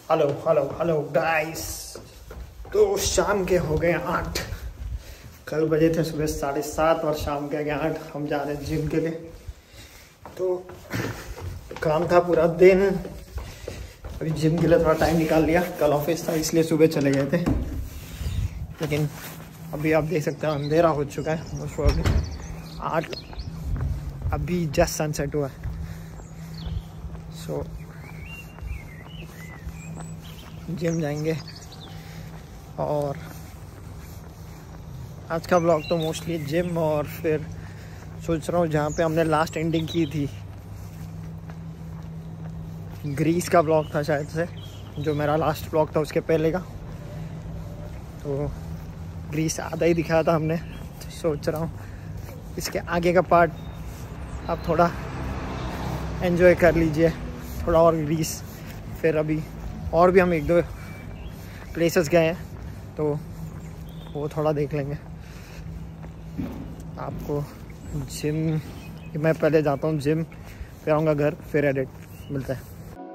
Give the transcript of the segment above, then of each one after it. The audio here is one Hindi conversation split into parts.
Hello hello hello guys. तो शाम के हो गए 8। कल बजे थे सुबह 7:30 और शाम के 8 हम जा रहे हैं जिम के लिए। तो काम था पूरा दिन, अभी जिम के लिए थोड़ा टाइम निकाल लिया। कल ऑफिस था इसलिए सुबह चले गए थे, लेकिन अभी आप देख सकते हैं अंधेरा हो चुका है। मोस्ट प्रॉब्ली 8, अभी जस्ट सनसेट हुआ है। सो जिम जाएंगे और आज का ब्लॉग तो मोस्टली जिम, और फिर सोच रहा हूँ जहाँ पे हमने लास्ट एंडिंग की थी, ग्रीस का ब्लॉग था शायद से, जो मेरा लास्ट ब्लॉग था उसके पहले का। तो ग्रीस आधा ही दिखाया था हमने, तो सोच रहा हूँ इसके आगे का पार्ट आप थोड़ा एंजॉय कर लीजिए, थोड़ा और ग्रीस। फिर अभी और भी हम 1-2 प्लेसेस गए हैं, तो वो थोड़ा देख लेंगे। आपको जिम, मैं पहले जाता हूँ जिम, फिर आऊँगा घर, फिर एडिट। मिलता है।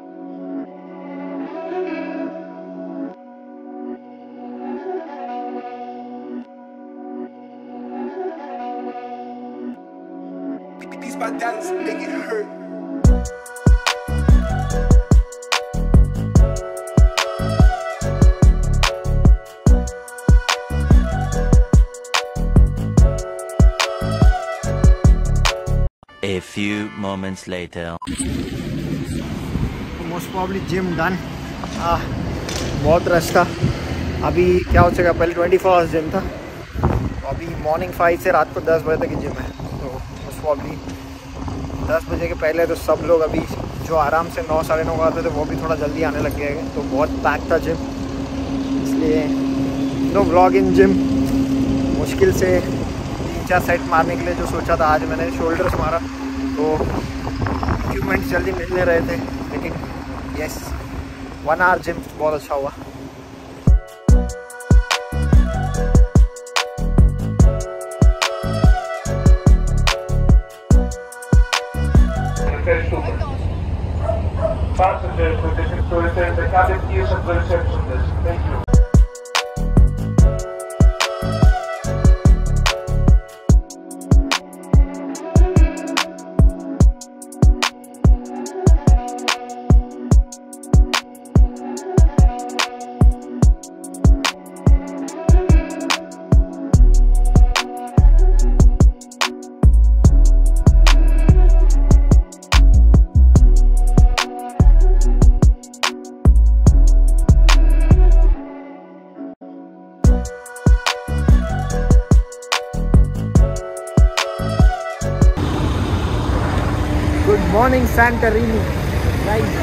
A few moments later. Most probably gym done. बहुत रश था। अभी क्या हो सकेगा, पहले 24 आवर्स जिम था, तो अभी मॉर्निंग 5 से रात को 10 बजे तक की जिम है। तो मोस्ट प्रॉब्ली 10 बजे के पहले तो सब लोग अभी जो आराम से 9, साढ़े 9 आते थे, वो भी थोड़ा जल्दी आने लग गए। तो बहुत पैक था जिम, इसलिए नो व्लॉग इन जिम। मुश्किल से 3-4 सेट मारने के लिए जो सोचा था, आज मैंने शोल्डर्स मारा, तो इक्विपमेंट्स जल्दी मिलने रहे थे, लेकिन यस 1 आवर जिम बहुत अच्छा हुआ। Passengers wishing to return the cabin use of the receptionist. Thank you. Good morning Santorini guys.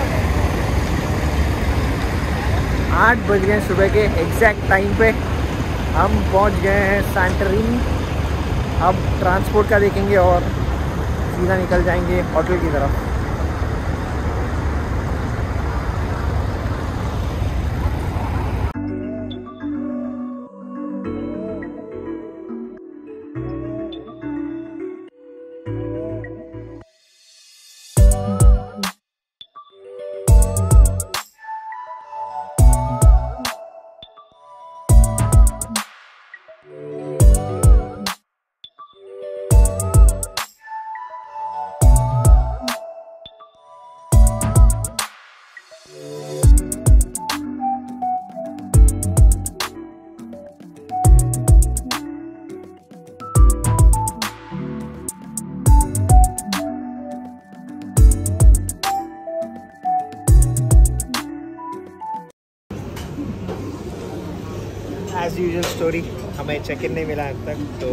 8 बज गए सुबह के एग्जैक्ट टाइम पे हम पहुंच गए हैं सैंटोरिनी। अब ट्रांसपोर्ट का देखेंगे और सीधा निकल जाएंगे होटल की तरफ। एज यूजुअल स्टोरी, हमें चेक इन नहीं मिला अब तक। तो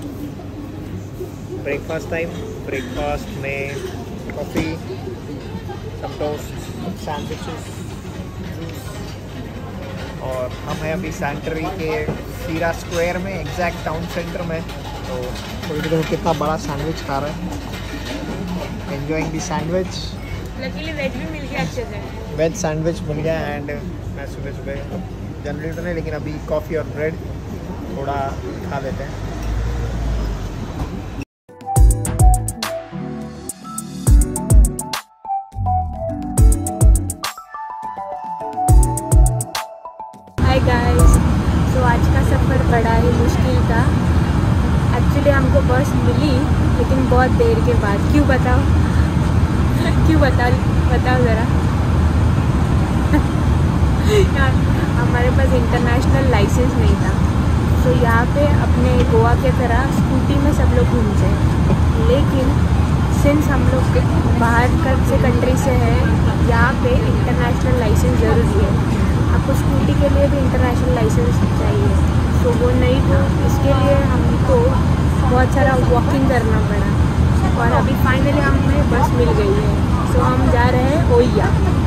ब्रेकफास्ट टाइम, ब्रेकफास्ट में coffee, some toast, sandwiches, juice, और हम हैं अभी सैंटरी के सीरा स्क्वायर में, एग्जैक्ट टाउन सेंटर में। तो देखो कितना बड़ा सैंडविच खा रहा है। Enjoying the sandwich. Luckily veg भी मिल गया अच्छे से। वेज सैंडविच मिल गया। एंड मैं सुबह जनरली तो नहीं, लेकिन अभी कॉफ़ी और ब्रेड थोड़ा खा लेते हैं। एक्चुअली हमको बस मिली लेकिन बहुत देर के बाद। क्यों बताओ क्यों बताओ ज़रा। यार हमारे पास इंटरनेशनल लाइसेंस नहीं था, तो यहाँ पे अपने गोवा के तरह स्कूटी में सब लोग घूमते हैं। लेकिन सिंस हम लोग बाहर से कंट्री से हैं, यहाँ पे इंटरनेशनल लाइसेंस ज़रूरी है। आपको स्कूटी के लिए भी इंटरनेशनल लाइसेंस चाहिए, तो वो नहीं, तो इसके लिए हमको बहुत सारा वॉकिंग करना पड़ा। और अभी फाइनली हमें बस मिल गई है, तो हम जा रहे हैं ओइया।